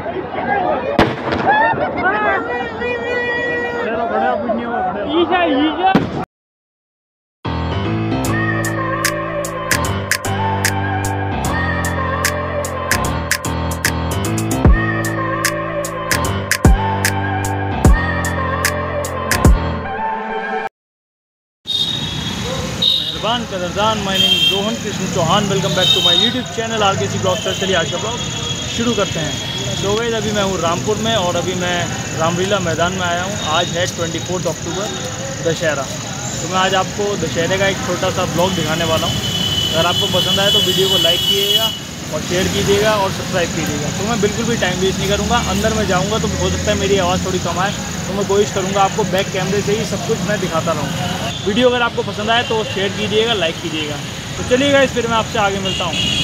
कदरदान, my name is Rohan Krishna Chauhan. Welcome back to my YouTube channel RKC blog. Sir चलिए आज का blog शुरू करते हैं। तो गाइस अभी मैं हूँ रामपुर में और अभी मैं रामलीला मैदान में आया हूँ। आज है 24 अक्टूबर दशहरा। तो मैं आज आपको दशहरे का एक छोटा सा ब्लॉग दिखाने वाला हूँ। अगर आपको पसंद आए तो वीडियो को लाइक कीजिएगा और शेयर कीजिएगा और सब्सक्राइब कीजिएगा। तो मैं बिल्कुल भी टाइम वेस्ट नहीं करूँगा। अंदर में जाऊँगा तो हो सकता है मेरी आवाज़ थोड़ी कम आए, तो मैं कोशिश करूँगा आपको बैक कैमरे से ही सब कुछ मैं दिखाता रहूँ। वीडियो अगर आपको पसंद आए तो शेयर कीजिएगा, लाइक कीजिएगा। तो चलिएगा फिर मैं आपसे आगे मिलता हूँ।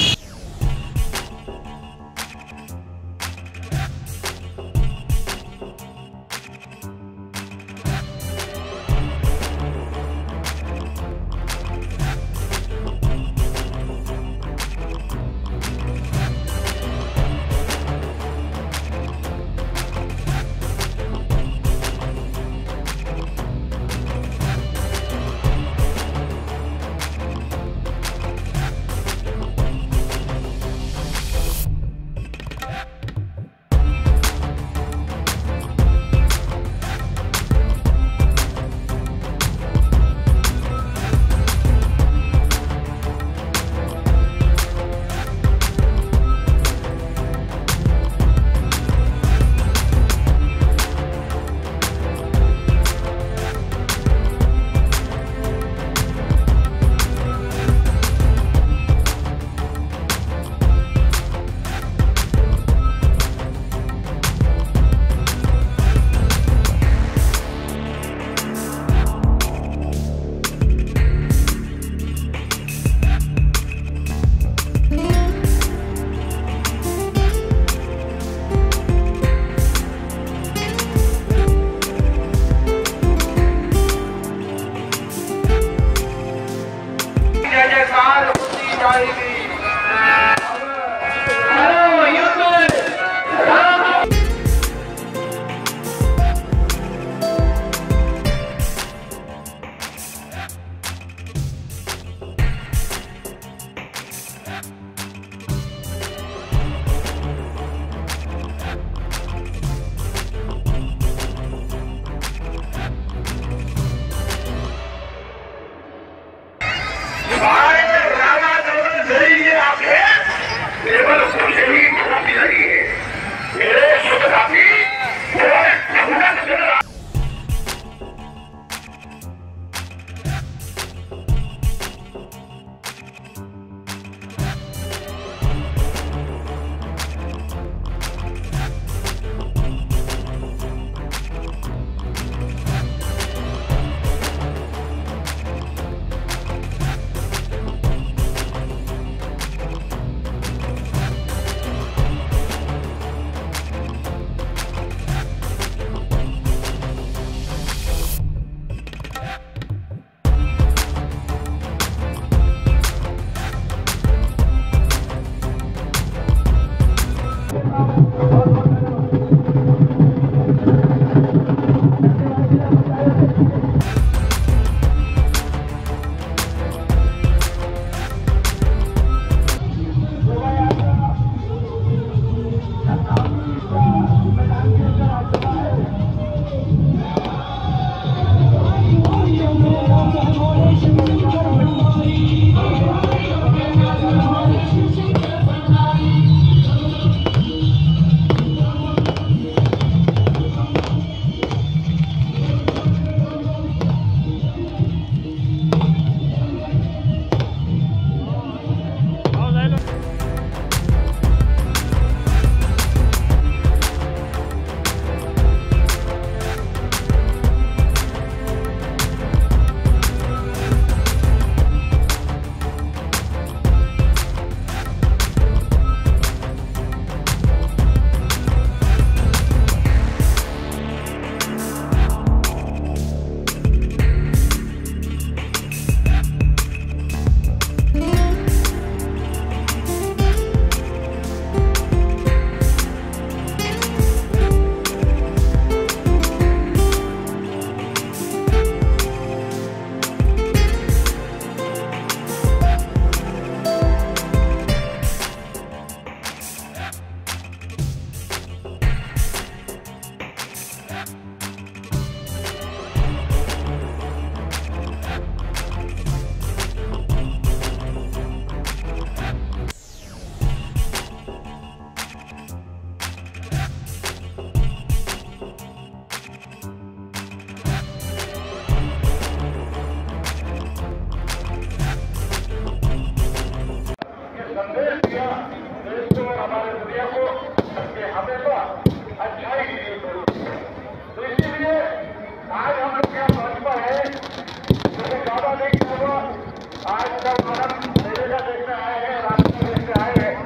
सारे दुनिया को कि हमेशा अच्छाई की तो इसीलिए आज हम लोग यहाँ भाजपा है क्योंकि ज़्यादा नहीं होगा। आज सब मानव मेले का देखने आए हैं, रास्ते देखने आए हैं।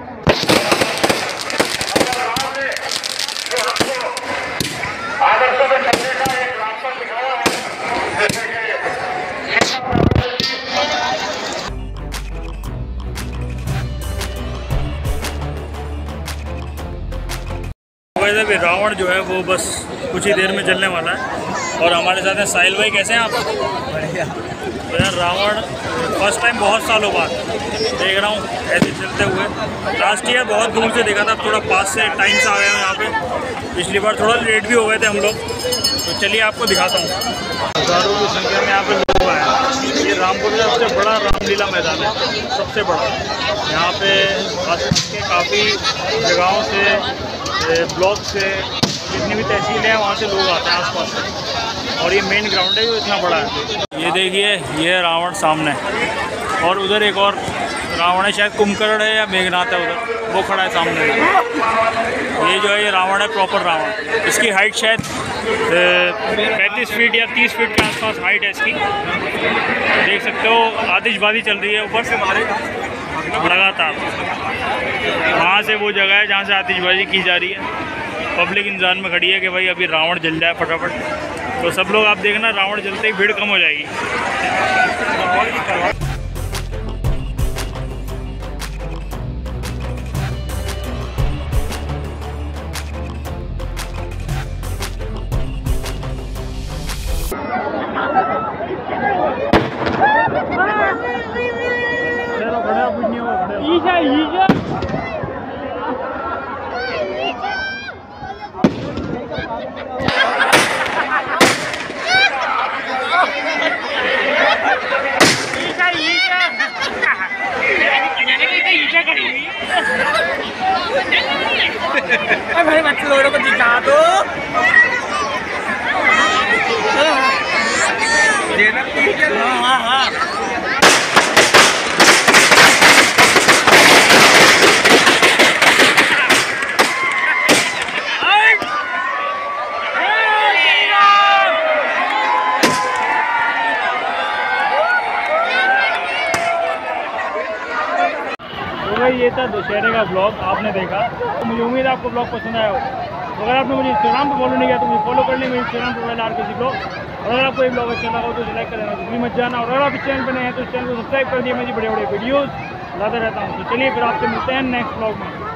अगर राम ने जो हमको आदर्शों में चलने का एक रास्ता दिखाया है, जैसे कि वैसे भी रावण जो है वो बस कुछ ही देर में चलने वाला है। और हमारे साथ हैं साहिल भाई। कैसे हैं आप? बढ़िया। तो यार रावण फर्स्ट टाइम बहुत सालों बाद देख रहा हूँ ऐसे चलते हुए। लास्ट ईयर बहुत दूर से देखा था, अब थोड़ा पास से टाइम से आ गए हैं यहाँ पे। पिछली बार थोड़ा लेट भी हो गए थे हम लोग। तो चलिए आपको दिखाता हूँ। हज़ारों की संख्या में यहाँ पे लोग आए हैं। ये रामपुर का सबसे बड़ा रामलीला मैदान है, सबसे बड़ा। यहाँ पे काफ़ी जगहों से, ब्लॉक से, जितनी भी तहसील है वहाँ से लोग आते हैं आसपास से। और ये मेन ग्राउंड है जो इतना बड़ा है। ये देखिए, ये है रावण सामने। और उधर एक और रावण है, शायद कुंभकर्ण है या मेघनाथ है, उधर वो खड़ा है सामने। ये जो है ये रावण है, प्रॉपर रावण। इसकी हाइट शायद 35 फीट या 30 फीट के आसपास हाइट है इसकी। देख सकते हो आतिशबाजी चल रही है ऊपर से लगातार। वहाँ से वो जगह है जहाँ से आतिशबाजी की जा रही है। पब्लिक इंतजार में खड़ी है कि भाई अभी रावण जल जाए फटाफट। तो सब लोग आप देखना, रावण जलते ही भीड़ कम हो जाएगी। भाई बच्चे लोगों को दिखा दो। हाँ हाँ ये था दशहरे का ब्लॉग आपने देखा। तो मुझे उम्मीद है आपको ब्लॉग पसंद आया हो। तो अगर आपने मुझे इंस्टाग्राम पर फॉलो नहीं किया तो मुझे फॉलो कर लें। मेरे इंस्टाग्राम पर RKC ब्लॉग। और अगर आपको ये ब्लॉग अच्छा लगा हो तो लाइक कर लेना, तो मत जाना। और अगर आप इस चैनल पर नए हैं तो इस चैनल को सब्सक्राइब कर दिए। मैं जी बड़े बड़े वीडियोज़ लाता रहता हूँ। तो चलिए फिर आपसे मिलते हैं नेक्स्ट ब्लॉग में।